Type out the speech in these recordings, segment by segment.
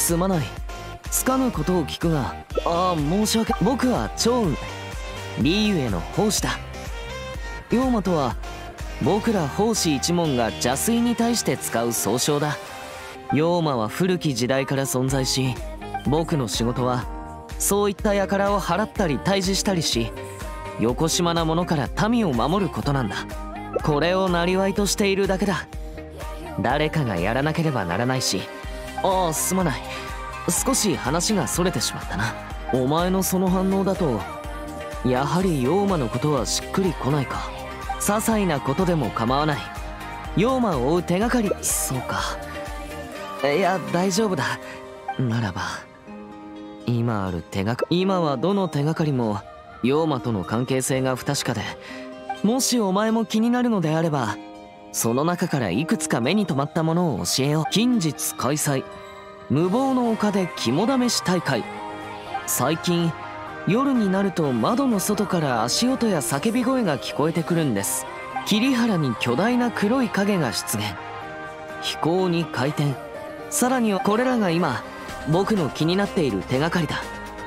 すまない。つかぬことを聞くが、申し訳。僕は趙雲、リーユへの奉仕だ。妖魔とは僕ら奉仕一門が邪推に対して使う総称だ。妖魔は古き時代から存在し、僕の仕事はそういった輩を払ったり退治したりし、よこしまなものから民を守ることなんだ。これを生業としているだけだ。誰かがやらなければならないし。すまない。少し話がそれてしまったな。お前のその反応だと、やはり妖魔のことはしっくりこないか。些細なことでも構わない。妖魔を追う手がかり。そうか。いや、大丈夫だ。ならば今ある手がかり、今はどの手がかりも妖魔との関係性が不確かで、もしお前も気になるのであれば、その中からいくつか目に留まったものを教えよう。近日開催、無謀の丘で肝試し大会。最近夜になると窓の外から足音や叫び声が聞こえてくるんです。桐原に巨大な黒い影が出現、飛行に回転。さらにはこれらが今僕の気になっている手がかりだ。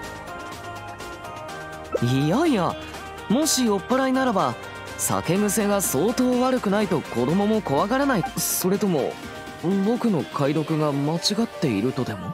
いやいや、もし酔っ払いならば酒癖が相当悪くないと子供も怖がらない。それとも僕の解読が間違っているとでも？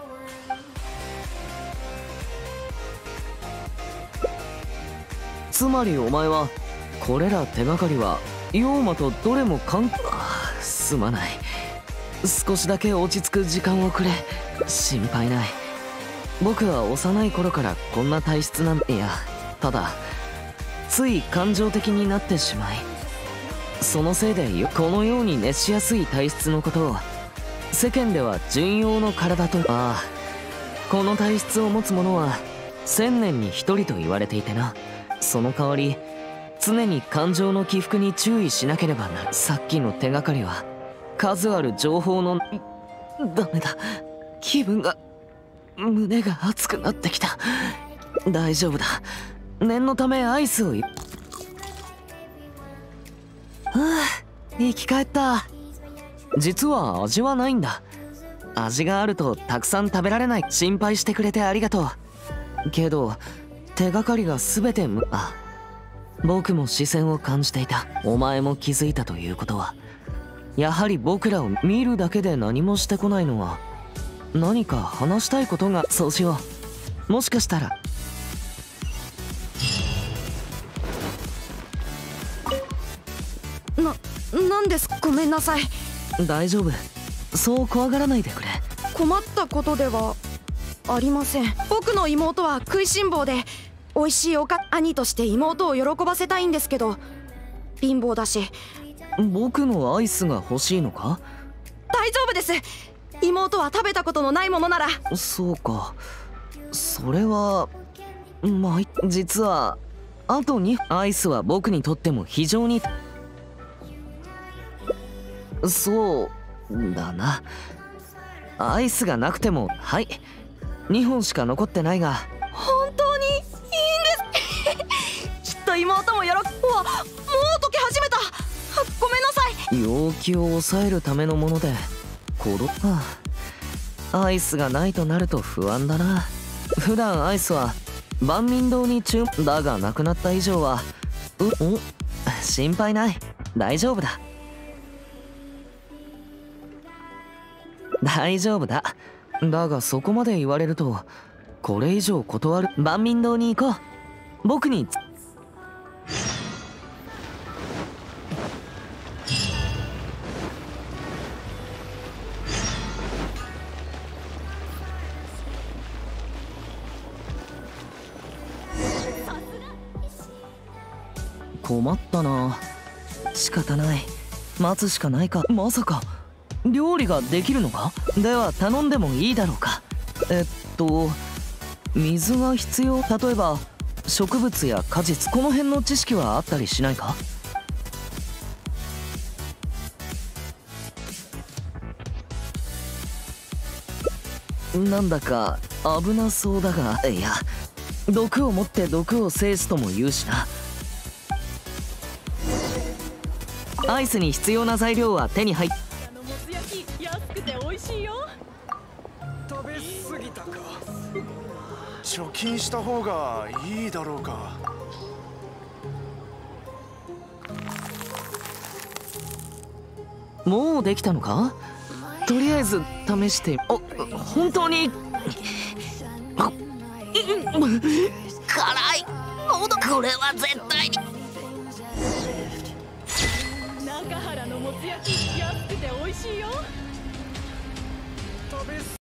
つまりお前はこれら手がかりは妖魔とどれもすまない。少しだけ落ち着く時間をくれ。心配ない。僕は幼い頃からこんな体質なんだ。いや、ただつい感情的になってしまい、そのせいでこのように熱しやすい体質のことを世間では純陽の体と。この体質を持つ者は1000年に1人と言われていてな。その代わり常に感情の起伏に注意しなければな。さっきの手がかりは数ある情報の。ダメだ、気分が、胸が熱くなってきた。大丈夫だ。念のためアイスを生き返った。実は味はないんだ。味があるとたくさん食べられない。心配してくれてありがとう。けど手がかりが全て僕も視線を感じていた。お前も気づいたということは、やはり僕らを見るだけで何もしてこないのは何か話したいことが。そうしよう。もしかしたら。 なんです。ごめんなさい。 大丈夫、そう怖がらないでくれ。 困ったことではありません。僕の妹は食いしん坊で、美味しい兄として妹を喜ばせたいんですけど、貧乏だし。 僕のアイスが欲しいのか？ 大丈夫です。妹は食べたことのないものなら。 そうか、それは実はあと2アイスは僕にとっても非常に。そうだな。アイスがなくても2本しか残ってないが。 本当にいいんですきっと妹ももう溶け始めた。ごめんなさい。 陽気を抑えるためのものでアイスがないとなると不安だな。普段アイスは万民堂にだがなくなった以上は心配ない。大丈夫だ。大丈夫だ。だがそこまで言われるとこれ以上断る。万民堂に行こう。僕に。困ったな。仕方ない。待つしかないか。まさか料理ができるのか？では頼んでもいいだろうか。水が必要。例えば植物や果実、この辺の知識はあったりしないか？なんだか危なそうだが。いや、毒を持って毒を制すとも言うしな。アイスに必要な材料は手に入っ。 安くて美味しいよ。 食べ過貯金した方がいいだろうか。 もうできたのか？とりあえず試して。本当に辛い。これは絶対に。 中原のもつ焼き安くて美味しいよ。